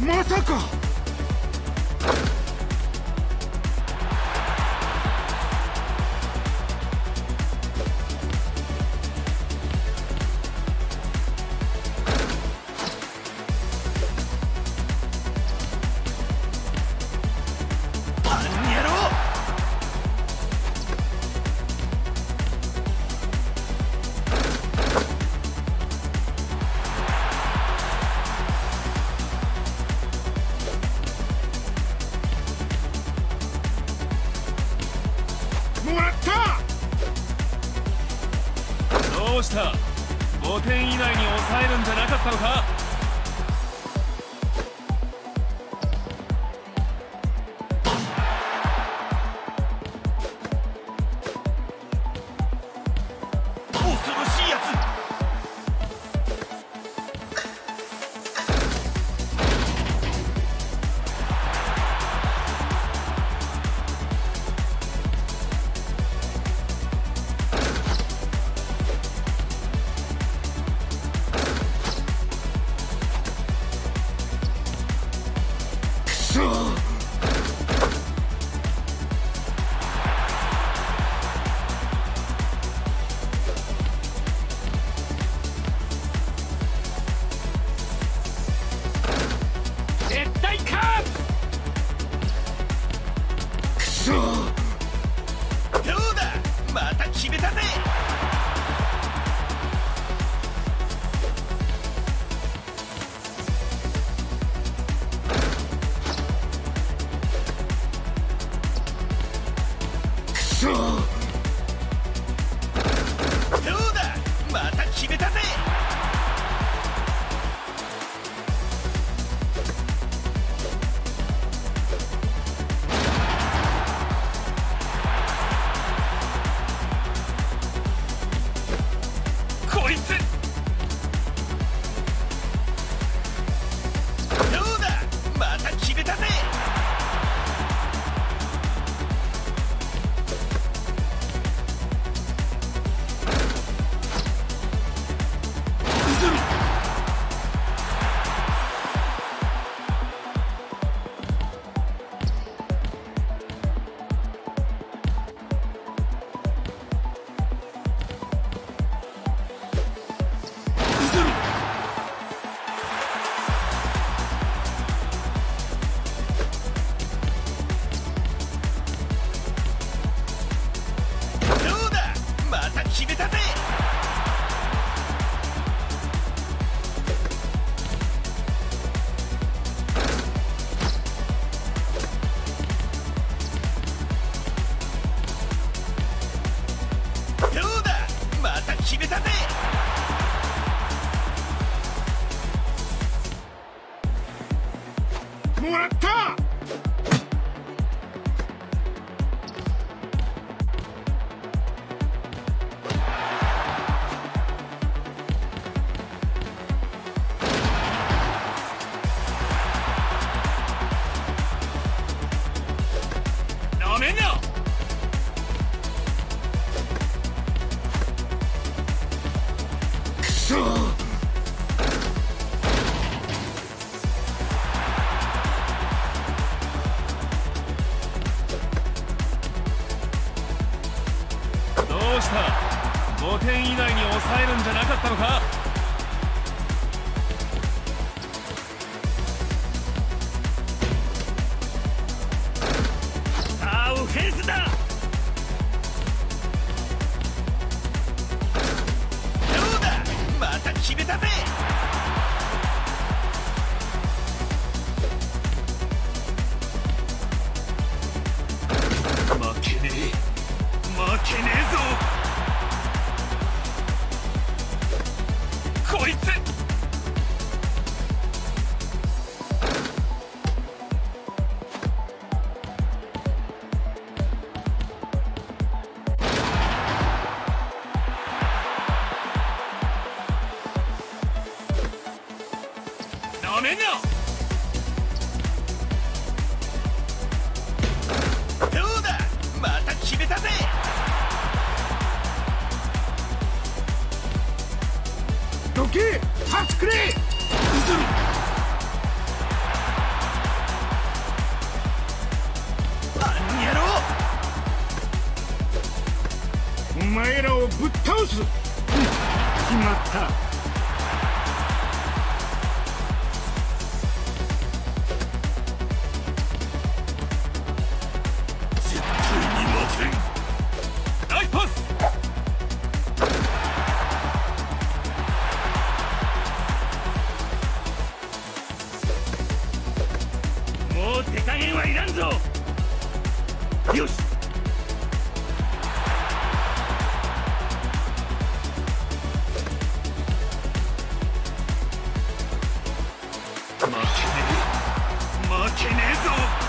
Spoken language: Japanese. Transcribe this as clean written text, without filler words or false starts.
まさか。 どうした？ 5 点以内に抑えるんじゃなかったのか？恐ろしいやつ。もらった。なめんな。くそ。どうした？ 5 点以内に抑えるんじゃなかったのか？さあオフェンスだ。どうだ、また決めたぜ。負けねえぞ。こいつ。なめんな。どうだ、また決めたぜ。どけ、待ちくれ。 お前らをぶっ倒す。決まった。 絶対に負けん。ナイスパス。もう手加減はいらんぞ。よし。負けねえぞ。